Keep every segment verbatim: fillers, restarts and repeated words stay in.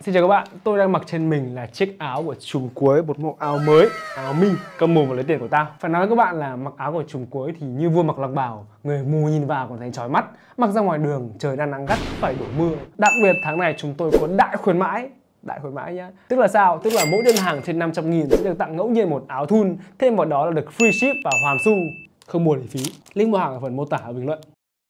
Xin chào các bạn, tôi đang mặc trên mình là chiếc áo của Trùm Cuối, một mẫu áo mới, áo mi, cầm mồm và lấy tiền của tao. Phải nói với các bạn là mặc áo của Trùm Cuối thì như vua mặc long bào, người mù nhìn vào còn thấy chói mắt. Mặc ra ngoài đường, trời đang nắng gắt, phải đổ mưa. Đặc biệt tháng này chúng tôi có đại khuyến mãi. Đại khuyến mãi nhá. Tức là sao? Tức là mỗi đơn hàng trên năm trăm nghìn sẽ được tặng ngẫu nhiên một áo thun, thêm vào đó là được free ship và hoàn xu, không mua lệ phí. Link mua hàng ở phần mô tả ở bình luận.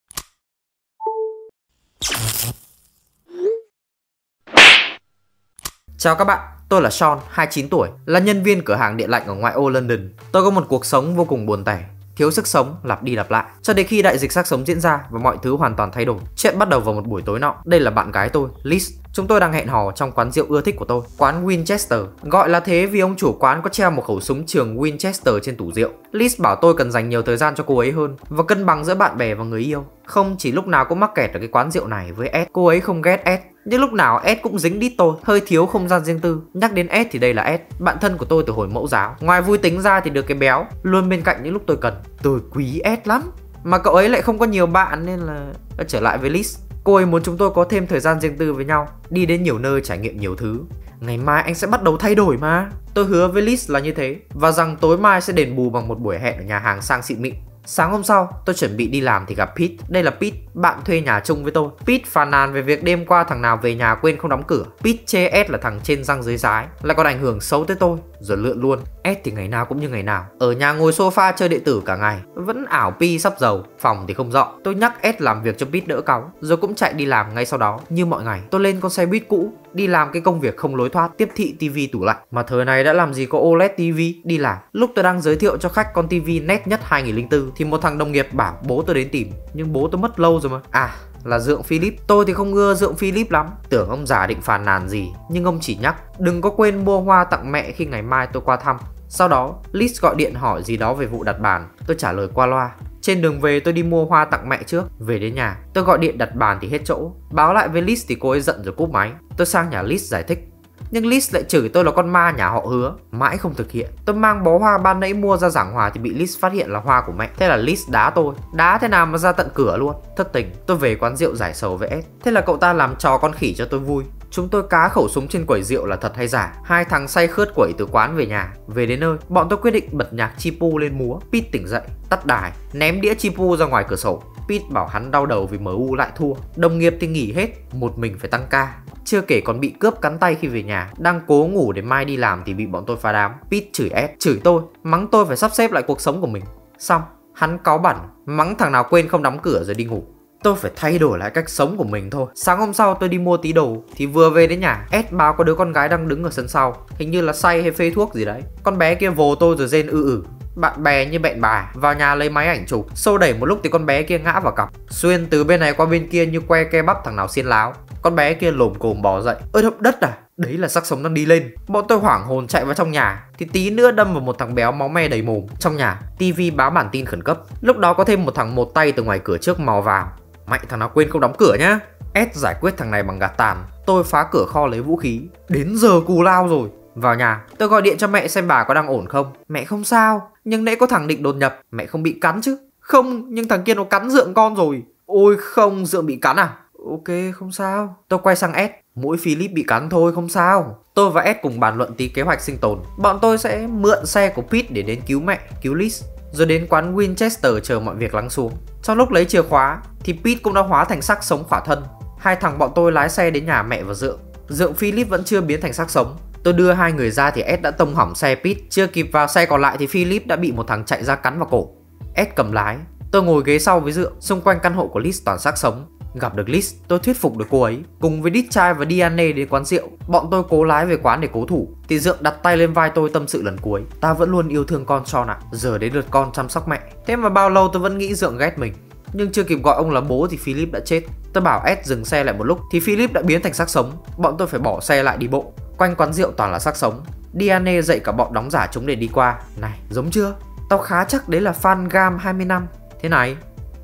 Chào các bạn, tôi là Sean, hai mươi chín tuổi, là nhân viên cửa hàng điện lạnh ở ngoại ô London. Tôi có một cuộc sống vô cùng buồn tẻ, thiếu sức sống, lặp đi lặp lại. Cho đến khi đại dịch xác sống diễn ra và mọi thứ hoàn toàn thay đổi. Chuyện bắt đầu vào một buổi tối nọ. Đây là bạn gái tôi, Liz. Chúng tôi đang hẹn hò trong quán rượu ưa thích của tôi, quán Winchester. Gọi là thế vì ông chủ quán có treo một khẩu súng trường Winchester trên tủ rượu. Liz bảo tôi cần dành nhiều thời gian cho cô ấy hơn và cân bằng giữa bạn bè và người yêu. Không chỉ lúc nào cũng mắc kẹt ở cái quán rượu này với Ed. Cô ấy không ghét Ed, nhưng lúc nào Ed cũng dính đít tôi, hơi thiếu không gian riêng tư. Nhắc đến Ed thì đây là Ed, bạn thân của tôi từ hồi mẫu giáo. Ngoài vui tính ra thì được cái béo, luôn bên cạnh những lúc tôi cần. Tôi quý Ed lắm. Mà cậu ấy lại không có nhiều bạn nên là trở lại với Liz. Cô ấy muốn chúng tôi có thêm thời gian riêng tư với nhau, đi đến nhiều nơi, trải nghiệm nhiều thứ. Ngày mai anh sẽ bắt đầu thay đổi mà. Tôi hứa với Liz là như thế, và rằng tối mai sẽ đền bù bằng một buổi hẹn ở nhà hàng sang xịn mịn. Sáng hôm sau, tôi chuẩn bị đi làm thì gặp Pete. Đây là Pete, bạn thuê nhà chung với tôi. Pete phàn nàn về việc đêm qua thằng nào về nhà quên không đóng cửa. Pete chê Ed là thằng trên răng dưới rái, lại còn ảnh hưởng xấu tới tôi, rồi lượn luôn. Ed thì ngày nào cũng như ngày nào, ở nhà ngồi sofa chơi điện tử cả ngày, vẫn ảo pi sắp dầu, phòng thì không dọn. Tôi nhắc Ed làm việc cho Pete đỡ cáu, rồi cũng chạy đi làm ngay sau đó. Như mọi ngày, tôi lên con xe buýt cũ, đi làm cái công việc không lối thoát, tiếp thị tivi tủ lạnh. Mà thời này đã làm gì có ô led tivi đi làm. Lúc tôi đang giới thiệu cho khách con tivi nét nhất hai nghìn lẻ bốn thì một thằng đồng nghiệp bảo bố tôi đến tìm, nhưng bố tôi mất lâu rồi mà. À, là Dượng Philip. Tôi thì không ưa Dượng Philip lắm, tưởng ông già định phàn nàn gì, nhưng ông chỉ nhắc đừng có quên mua hoa tặng mẹ khi ngày mai tôi qua thăm. Sau đó Liz gọi điện hỏi gì đó về vụ đặt bàn, tôi trả lời qua loa. Trên đường về tôi đi mua hoa tặng mẹ trước. Về đến nhà tôi gọi điện đặt bàn thì hết chỗ. Báo lại với Liz thì cô ấy giận rồi cúp máy. Tôi sang nhà Liz giải thích, nhưng Liz lại chửi tôi là con ma nhà họ Hứa, mãi không thực hiện. Tôi mang bó hoa ban nãy mua ra giảng hòa thì bị Liz phát hiện là hoa của mẹ. Thế là Liz đá tôi, đá thế nào mà ra tận cửa luôn. Thất tình, tôi về quán rượu giải sầu với Ed. Thế là cậu ta làm trò con khỉ cho tôi vui. Chúng tôi cá khẩu súng trên quầy rượu là thật hay giả. Hai thằng say khướt quẩy từ quán về nhà. Về đến nơi, bọn tôi quyết định bật nhạc Chipu lên múa. Pete tỉnh dậy, tắt đài, ném đĩa Chipu ra ngoài cửa sổ. Pete bảo hắn đau đầu vì em u lại thua. Đồng nghiệp thì nghỉ hết, một mình phải tăng ca. Chưa kể còn bị cướp cắn tay khi về nhà. Đang cố ngủ để mai đi làm thì bị bọn tôi phá đám. Pete chửi Ed, chửi tôi, mắng tôi phải sắp xếp lại cuộc sống của mình. Xong, hắn cáu bẳn, mắng thằng nào quên không đóng cửa rồi đi ngủ. Tôi phải thay đổi lại cách sống của mình thôi. Sáng hôm sau tôi đi mua tí đồ thì vừa về đến nhà, Ed báo có đứa con gái đang đứng ở sân sau, hình như là say hay phê thuốc gì đấy. Con bé kia vồ tôi rồi rên ư ử. Bạn bè như bẹn bà vào nhà lấy máy ảnh chụp, xô đẩy một lúc thì con bé kia ngã vào cọc, xuyên từ bên này qua bên kia như que ke bắp thằng nào xiên láo. Con bé kia lồm cồm bò dậy. Ơi động đất à? Đấy là xác sống đang đi lên. Bọn tôi hoảng hồn chạy vào trong nhà thì tí nữa đâm vào một thằng béo máu me đầy mồm. Trong nhà, tivi báo bản tin khẩn cấp. Lúc đó có thêm một thằng một tay từ ngoài cửa trước mò vào. Mẹ thằng nào quên không đóng cửa nhá. Ed giải quyết thằng này bằng gạt tàn. Tôi phá cửa kho lấy vũ khí. Đến giờ cù lao rồi. Vào nhà, tôi gọi điện cho mẹ xem bà có đang ổn không. Mẹ không sao, nhưng nãy có thằng định đột nhập. Mẹ không bị cắn chứ? Không, nhưng thằng kia nó cắn Dượng con rồi. Ôi không, Dượng bị cắn à? Ok, không sao. Tôi quay sang Ed, mỗi Philip bị cắn thôi, không sao. Tôi và Ed cùng bàn luận tí kế hoạch sinh tồn. Bọn tôi sẽ mượn xe của Pete để đến cứu mẹ, cứu Liz, rồi đến quán Winchester chờ mọi việc lắng xuống. Trong lúc lấy chìa khóa thì Pete cũng đã hóa thành xác sống khỏa thân. Hai thằng bọn tôi lái xe đến nhà mẹ và Dượng. Dượng Philip vẫn chưa biến thành xác sống. Tôi đưa hai người ra thì Ed đã tông hỏng xe Pete. Chưa kịp vào xe còn lại thì Philip đã bị một thằng chạy ra cắn vào cổ. Ed cầm lái, tôi ngồi ghế sau với Dượng. Xung quanh căn hộ của Liz toàn xác sống. Gặp được Liz, tôi thuyết phục được cô ấy. Cùng với Đít Trai và Diane đến quán rượu. Bọn tôi cố lái về quán để cố thủ thì Dượng đặt tay lên vai tôi tâm sự lần cuối. Ta vẫn luôn yêu thương con Sean ạ. Giờ đến lượt con chăm sóc mẹ. Thế mà bao lâu tôi vẫn nghĩ Dượng ghét mình. Nhưng chưa kịp gọi ông là bố thì Philip đã chết. Tôi bảo Ed dừng xe lại một lúc thì Philip đã biến thành xác sống. Bọn tôi phải bỏ xe lại đi bộ. Quanh quán rượu toàn là xác sống. Diane dạy cả bọn đóng giả chúng để đi qua. Này, giống chưa? Tao khá chắc đấy là fan Gam hai mươi năm. Thế này,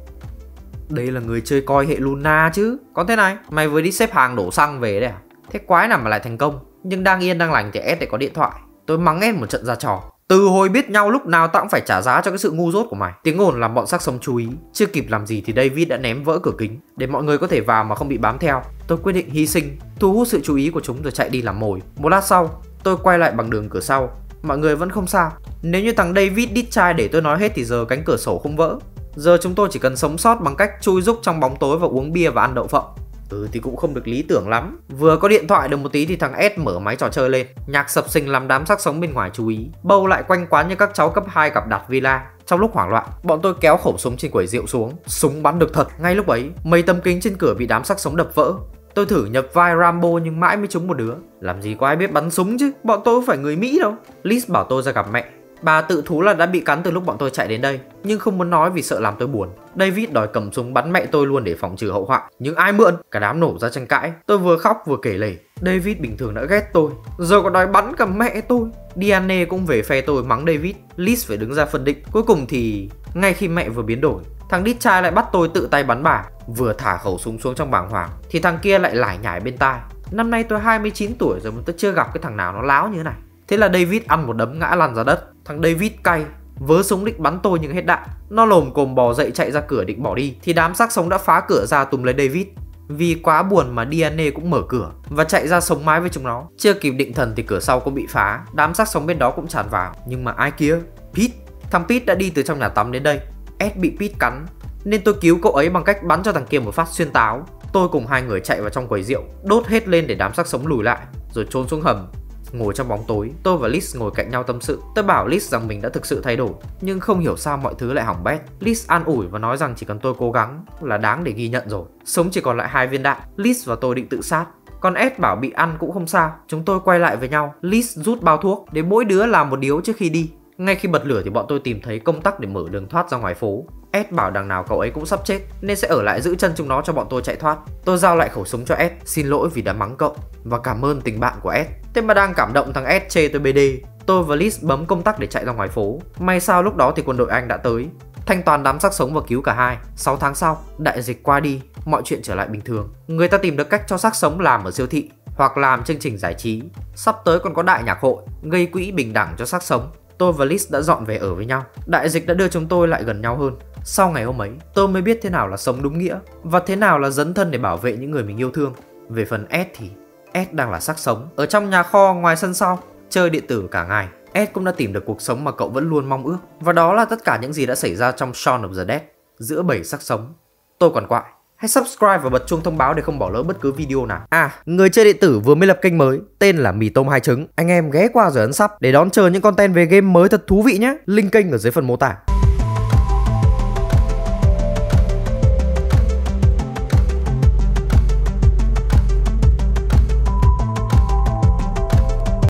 đây là người chơi coi hệ Luna chứ. Còn thế này, mày vừa đi xếp hàng đổ xăng về đấy à? Thế quái nào mà lại thành công. Nhưng đang yên đang lành thì Ed lại có điện thoại. Tôi mắng Ed một trận ra trò. Từ hồi biết nhau lúc nào tao cũng phải trả giá cho cái sự ngu dốt của mày. Tiếng ồn làm bọn xác sống chú ý. Chưa kịp làm gì thì David đã ném vỡ cửa kính để mọi người có thể vào mà không bị bám theo. tôi quyết định hy sinh, thu hút sự chú ý của chúng rồi chạy đi làm mồi. Một lát sau, tôi quay lại bằng đường cửa sau. Mọi người vẫn không sao. Nếu như thằng David đít trai để tôi nói hết thì giờ cánh cửa sổ không vỡ. Giờ chúng tôi chỉ cần sống sót bằng cách chui rúc trong bóng tối và uống bia và ăn đậu phộng. Ừ thì cũng không được lý tưởng lắm. Vừa có điện thoại được một tí thì thằng S mở máy trò chơi lên. Nhạc sập sình làm đám xác sống bên ngoài chú ý. Bâu lại quanh quán như các cháu cấp hai gặp đặt villa. Trong lúc hoảng loạn, bọn tôi kéo khẩu súng trên quầy rượu xuống. Súng bắn được thật. Ngay lúc ấy, mấy tấm kính trên cửa bị đám xác sống đập vỡ. Tôi thử nhập vai Rambo nhưng mãi mới trúng một đứa. Làm gì có ai biết bắn súng chứ, bọn tôi không phải người Mỹ đâu. Liz bảo tôi ra gặp mẹ. Bà tự thú là đã bị cắn từ lúc bọn tôi chạy đến đây, nhưng không muốn nói vì sợ làm tôi buồn. David đòi cầm súng bắn mẹ tôi luôn để phòng trừ hậu họa, nhưng ai mượn? Cả đám nổ ra tranh cãi. Tôi vừa khóc vừa kể lể. David bình thường đã ghét tôi, giờ còn đòi bắn cả mẹ tôi. Diane cũng về phe tôi mắng David. Liz phải đứng ra phân định. Cuối cùng thì ngay khi mẹ vừa biến đổi, thằng đít trai lại bắt tôi tự tay bắn bà. Vừa thả khẩu súng xuống trong bàng hoàng thì thằng kia lại lải nhải bên tai. Năm nay tôi hai mươi chín tuổi rồi mà tôi chưa gặp cái thằng nào nó láo như thế này. Thế là David ăn một đấm ngã lăn ra đất. Thằng David cay, vớ súng định bắn tôi nhưng hết đạn. Nó lồm cồm bò dậy chạy ra cửa định bỏ đi thì đám xác sống đã phá cửa ra túm lấy David. Vì quá buồn mà Diane cũng mở cửa và chạy ra sống mái với chúng nó. Chưa kịp định thần thì cửa sau cũng bị phá. Đám xác sống bên đó cũng tràn vào. Nhưng mà ai kia? Pete. Thằng Pete đã đi từ trong nhà tắm đến đây. Ed bị Pete cắn nên tôi cứu cậu ấy bằng cách bắn cho thằng kia một phát xuyên táo. Tôi cùng hai người chạy vào trong quầy rượu, đốt hết lên để đám xác sống lùi lại, rồi trốn xuống hầm. Ngồi trong bóng tối, tôi và Liz ngồi cạnh nhau tâm sự. Tôi bảo Liz rằng mình đã thực sự thay đổi, nhưng không hiểu sao mọi thứ lại hỏng bét. Liz an ủi và nói rằng chỉ cần tôi cố gắng là đáng để ghi nhận rồi. Sống chỉ còn lại hai viên đạn. Liz và tôi định tự sát. Còn Ed bảo bị ăn cũng không sao. Chúng tôi quay lại với nhau. Liz rút bao thuốc để mỗi đứa làm một điếu trước khi đi. Ngay khi bật lửa thì bọn tôi tìm thấy công tắc để mở đường thoát ra ngoài phố. Ed bảo đằng nào cậu ấy cũng sắp chết nên sẽ ở lại giữ chân chúng nó cho bọn tôi chạy thoát. Tôi giao lại khẩu súng cho Ed, xin lỗi vì đã mắng cậu và cảm ơn tình bạn của Ed. Thế mà đang cảm động thằng Ed chê tôi bê đê. Tôi và Liz bấm công tắc để chạy ra ngoài phố. May sao lúc đó thì quân đội Anh đã tới, thanh toàn đám xác sống và cứu cả hai. sáu tháng sau, đại dịch qua đi, mọi chuyện trở lại bình thường. Người ta tìm được cách cho xác sống làm ở siêu thị hoặc làm chương trình giải trí. Sắp tới còn có đại nhạc hội, gây quỹ bình đẳng cho xác sống. Tôi và Liz đã dọn về ở với nhau. Đại dịch đã đưa chúng tôi lại gần nhau hơn. Sau ngày hôm ấy, tôi mới biết thế nào là sống đúng nghĩa và thế nào là dấn thân để bảo vệ những người mình yêu thương. Về phần Ed thì Ed đang là xác sống ở trong nhà kho ngoài sân sau, chơi điện tử cả ngày. Ed cũng đã tìm được cuộc sống mà cậu vẫn luôn mong ước. Và đó là tất cả những gì đã xảy ra trong Shaun of the Dead. Giữa bầy xác sống, tôi còn quại. Hãy subscribe và bật chuông thông báo để không bỏ lỡ bất cứ video nào. À, người chơi điện tử vừa mới lập kênh mới tên là Mì Tôm Hai Trứng. Anh em ghé qua rồi ấn sub để đón chờ những content về game mới thật thú vị nhé. Link kênh ở dưới phần mô tả.